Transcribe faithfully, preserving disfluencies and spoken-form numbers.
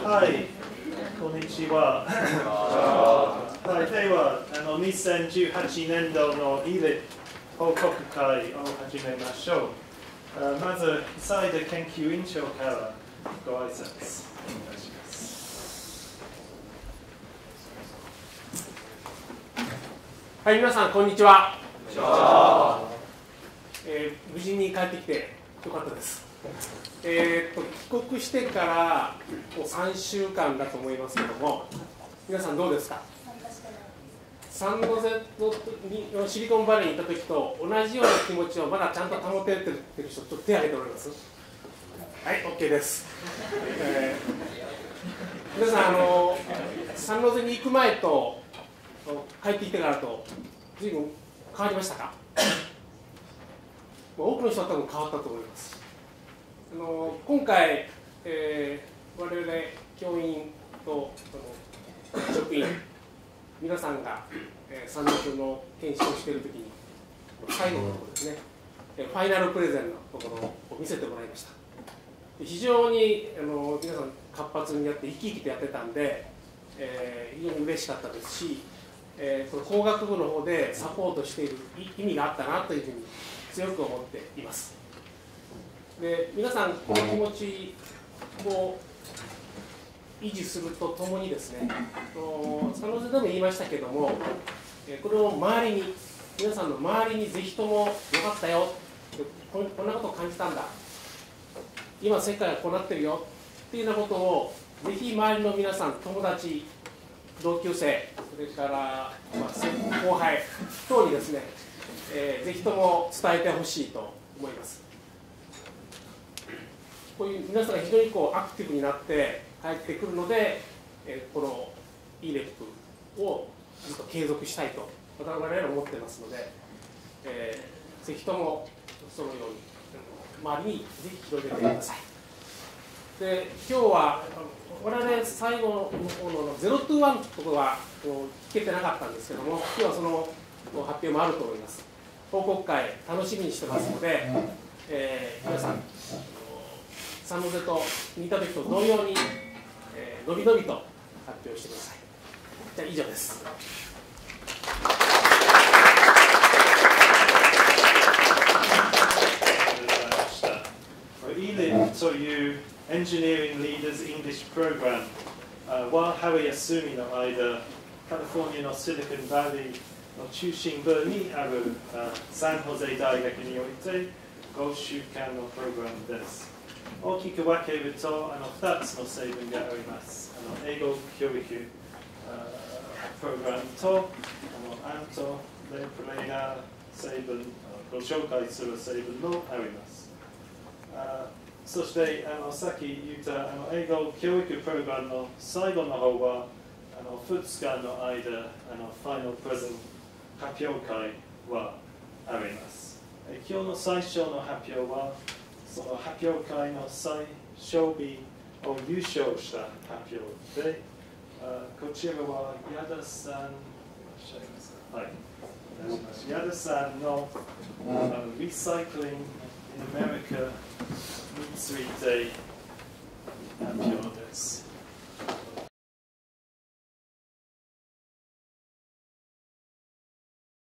はい、こんにちは。はい、では、あのにせんじゅうはちねんどの イーエルアイピー 報告会を始めましょう。あまず、久井研究員長からご挨拶お願いします。 はい、皆さん、こんにちは。こんにちは。えー、無事に帰ってきてよかったです。えー、と帰国してからもうさんしゅうかんだと思いますけども、皆さんどうですか？サンノゼのシリコンバレーに行った時と同じような気持ちをまだちゃんと保ててる人、ちょっと手を挙げております。はい、OK です。えー、皆さん、あのサンノゼに行く前と帰ってきてからと随分変わりましたか？多くの人は多分変わったと思います。あの今回、えー、我々教員とあの職員皆さんが、えー、サンノゼの研修をしているときに最後のところですね、ファイナルプレゼンのところを見せてもらいました。非常にあの皆さん活発にやって生き生きとやってたんで、えー、非常に嬉しかったですし、えー、この工学部の方でサポートしている意味があったなというふうに強く思っています。で、皆さんこの気持ちを維持するとともにですね、サンノゼでも言いましたけども、これを周りに皆さんの周りにぜひともよかったよ、こんなことを感じたんだ、今世界はこうなってるよっていうようなことをぜひ周りの皆さん、友達、同級生、それから、まあ、後輩等にですね、えー、ぜひとも伝えてほしいと思います。こういう皆さんが非常にこうアクティブになって帰ってくるので、えー、この イーエルアイピー をずっと継続したいと我々は思ってますので、えー、ぜひともそのように周りにぜひ広げてください。で、今日は我々最後の方のゼロトゥーワンのところは聞けてなかったんですけども、今日はその発表もあると思います。報告会楽しみにしてますので、えー、皆さんサンノゼと似た時と同様に、えー、のびのびと発表してください。じゃあ以上です。 イーエルアイピー という Engineering Leaders English Program は春休みの間、カリフォルニアのシリコンバレーの中心部にあるサンホゼ大学においてごしゅうかんのプログラムです。大きく分けるとあのふたつの成分があります。あの英語教育プログラムとあのアントレプレイヤー成分、ご紹介する成分もあります。あそしてあのさっき言ったあの英語教育プログラムの最後の方はあのふつかの間あのファイナルプレゼン発表会はあります。今日の最初の発表はその発表会の最初日を優勝した発表で、こちらは矢田さん、はい、矢田さんのリサイクリング in America について発表です。